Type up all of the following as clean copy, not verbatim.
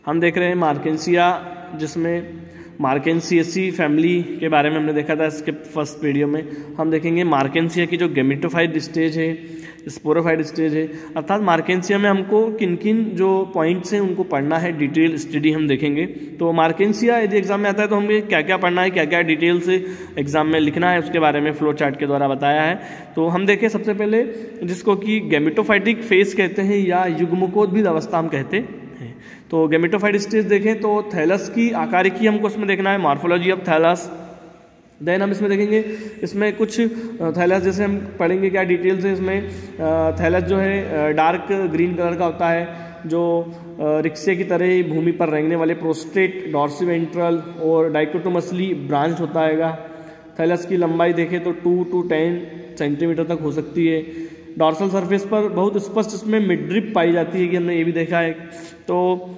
हम देख रहे हैं मार्केंसिया, जिसमें मार्केंसिएसी फैमिली के बारे में हमने देखा था इसके फर्स्ट वीडियो में। हम देखेंगे मार्केंसिया की जो गेमेटोफाइट स्टेज है, स्पोरोफाइट स्टेज है, अर्थात मार्केंसिया में हमको किन किन जो पॉइंट्स हैं उनको पढ़ना है, डिटेल स्टडी हम देखेंगे। तो मार्केंसिया यदि एग्जाम में आता है तो हमें क्या क्या पढ़ना है, क्या क्या डिटेल से एग्जाम में लिखना है, उसके बारे में फ्लो चार्ट के द्वारा बताया है। तो हम देखें सबसे पहले जिसको कि गेमेटोफाइटिक फेज कहते हैं या युग्मकोद्भिद अवस्था हम कहते हैं। तो गेमेटोफाइट स्टेज देखें तो थैलस की आकारिकी हमको इसमें देखना है, मॉर्फोलॉजी ऑफ थैलस। देन हम इसमें देखेंगे, इसमें कुछ थैलस जैसे हम पढ़ेंगे क्या डिटेल से। इसमें थैलस जो है डार्क ग्रीन कलर का होता है, जो रिक्शे की तरह ही भूमि पर रेंगने वाले प्रोस्टेट, डॉर्सिवेंट्रल और डाइकोटोमसली ब्रांच होता है। थैलस की लंबाई देखें तो 2 to 10 सेंटीमीटर तक हो सकती है। डॉर्सल सरफेस पर बहुत स्पष्ट इसमें मिडरिप पाई जाती है कि हमने ये भी देखा है। तो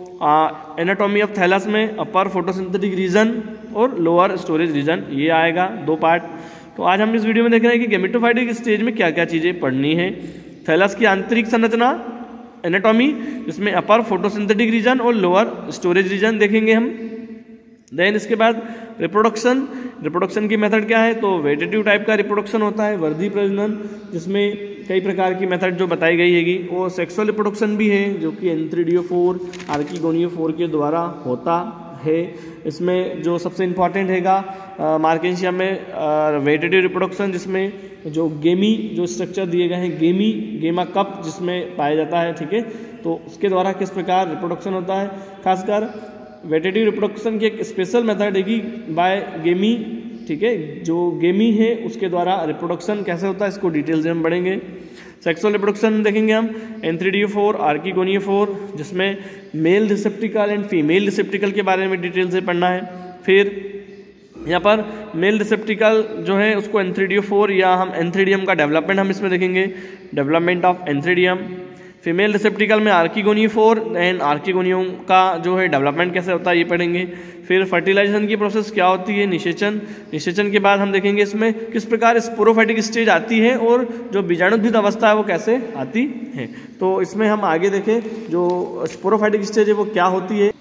एनाटॉमी ऑफ थैलस में अपर फोटोसिंथेटिक रीजन और लोअर स्टोरेज रीजन, ये आएगा 2 पार्ट। तो आज हम इस वीडियो में देख रहे हैं कि गेमेटोफाइटिक स्टेज में क्या क्या चीज़ें पढ़नी है। थैलस की आंतरिक संरचना एनाटॉमी, जिसमें अपर फोटोसिंथेटिक रीजन और लोअर स्टोरेज रीजन देखेंगे हम। देन इसके बाद रिप्रोडक्शन की मेथड क्या है, तो वेजिटेटिव टाइप का रिप्रोडक्शन होता है, वर्धी प्रजनन, जिसमें कई प्रकार की मेथड जो बताई गई हैगी। और सेक्सुअल रिप्रोडक्शन भी है जो कि एंथ्रीडियोफोर, आर्किगोनियोफोर के द्वारा होता है। इसमें जो सबसे इम्पॉर्टेंट हैगा मार्केंसिया में वेजिटेटिव रिप्रोडक्शन, जिसमें जो जो स्ट्रक्चर दिए गए हैं, गेमा कप जिसमें पाया जाता है, ठीक है। तो उसके द्वारा किस प्रकार रिप्रोडक्शन होता है, खासकर वेजिटेटिव रिप्रोडक्शन की एक स्पेशल मेथड है कि बाय गेमी, ठीक है। जो गेमी है उसके द्वारा रिप्रोडक्शन कैसे होता है इसको डिटेल से हम पढ़ेंगे। सेक्सुअल रिप्रोडक्शन देखेंगे हम, एंथ्रीडियोफोर, आर्किगोनियोफोर, जिसमें male receptacle and female receptacle के बारे में डिटेल से पढ़ना है। फिर यहाँ पर मेल रिसेप्टिकल जो है उसको एंथ्रीडियोफोर या हम एंथ्रीडियम का डेवलपमेंट हम इसमें देखेंगे, development of antheridium. Female receptacle में आर्किगोनियोफोर एंड आर्किगोनियम का जो है डेवलपमेंट कैसे होता है ये पढ़ेंगे। फिर फर्टिलाइजेशन की प्रोसेस क्या होती है, निषेचन के बाद हम देखेंगे इसमें किस प्रकार स्पोरोफाइटिक स्टेज आती है और जो बीजाणुद्भिद अवस्था है वो कैसे आती है। तो इसमें हम आगे देखें जो स्पोरोफाइटिक स्टेज है वो क्या होती है।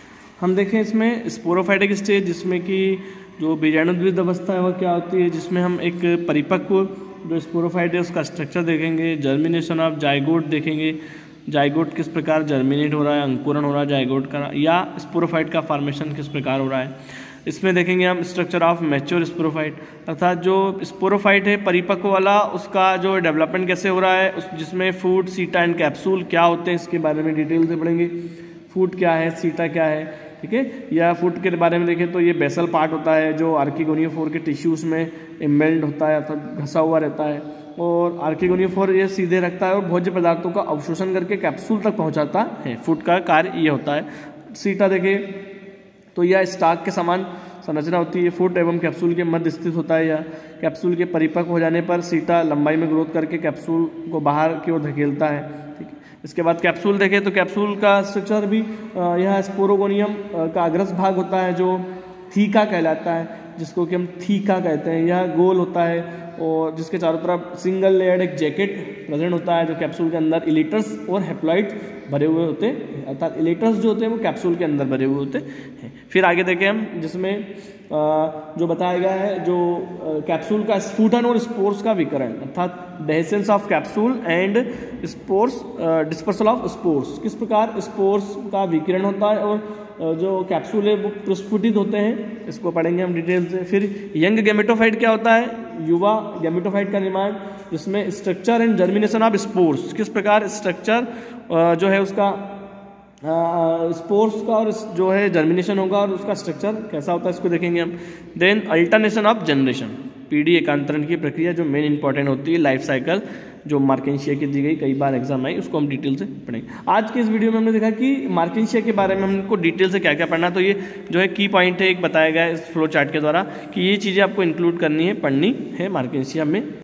हम देखें इसमें स्पोरोफाइटिक स्टेज, जिसमें कि जो बीजाणुद्भिद अवस्था है वो क्या होती है, जिसमें हम एक परिपक्व जो स्पोरोफाइट है उसका स्ट्रक्चर देखेंगे। जर्मिनेशन ऑफ जाइगोट देखेंगे, जाइगोट किस प्रकार जर्मिनेट हो रहा है, अंकुरण हो रहा है जाइगोट का, या स्पोरोफाइट का फॉर्मेशन किस प्रकार हो रहा है। इसमें देखेंगे हम स्ट्रक्चर ऑफ मैच्योर स्पोरोफाइट, अर्थात जो स्पोरोफाइट है परिपक्व वाला, उसका जो डेवलपमेंट कैसे हो रहा है, जिसमें फूड, सीटा एंड कैप्सूल क्या होते हैं इसके बारे में डिटेल से पढ़ेंगे। फूड क्या है, सीटा क्या है, ठीक है। या फूड के बारे में देखें तो ये बेसल पार्ट होता है जो आर्किगोनियोफोर के टिश्यूज में इम्बेल्ड होता है, अर्थात घसा हुआ रहता है। और आर्किगोनियोफोर ये सीधे रखता है और भोज्य पदार्थों का अवशोषण करके कैप्सूल तक पहुंचाता है। फूड का कार्य ये होता है। सीटा देखें तो यह स्टाक के समान संरचना होती है, फूड एवं कैप्सूल के मध्य स्थित होता है। या कैप्सूल के परिपक्व हो जाने पर सीटा लंबाई में ग्रोथ करके कैप्सूल को बाहर की ओर धकेलता है, ठीक है। इसके बाद कैप्सूल देखें तो कैप्सूल का स्ट्रक्चर भी यह स्पोरोगोनियम का अग्रस भाग होता है जो थीका कहलाता है, जिसको कि हम थीका कहते हैं। यह गोल होता है और जिसके चारों तरफ सिंगल लेयर्ड एक जैकेट प्रेजेंट होता है, जो कैप्सूल के अंदर इलेटर्स और हेप्लॉइड भरे हुए होते हैं, अर्थात इलेटर्स जो होते हैं वो कैप्सूल के अंदर भरे हुए होते हैं। फिर आगे देखें हम, जिसमें जो बताया गया है जो कैप्सूल का स्फुटन और स्पोर्स का विकरण, अर्थात dehiscence of capsule and spores, dispersal of spores, किस प्रकार स्पोर्स का विकिरण होता है और जो कैप्सूल है वो प्रस्फुटित होते हैं, इसको पढ़ेंगे हम डिटेल से। फिर यंग गेमेटोफाइट क्या होता है, युवा गेमेटोफाइट का निर्माण, जिसमें structure and germination of spores, किस प्रकार स्ट्रक्चर जो है उसका स्पोर्स का और जो है जर्मिनेशन होगा और उसका स्ट्रक्चर कैसा होता है इसको देखेंगे हम। देन अल्टरनेशन ऑफ जनरेशन, पीढ़ी एकांतरण की प्रक्रिया जो मेन इंपॉर्टेंट होती है, लाइफ साइकिल जो मार्केंसिया की दी गई, कई बार एग्जाम आई, उसको हम डिटेल से पढ़ेंगे। आज के इस वीडियो में हमने देखा कि मार्केंसिया के बारे में हमको डिटेल से क्या क्या पढ़ना, तो ये जो है की पॉइंट है एक बताया गया है इस फ्लो चार्ट के द्वारा कि ये चीज़ें आपको इंक्लूड करनी है, पढ़नी है मार्केंसिया में।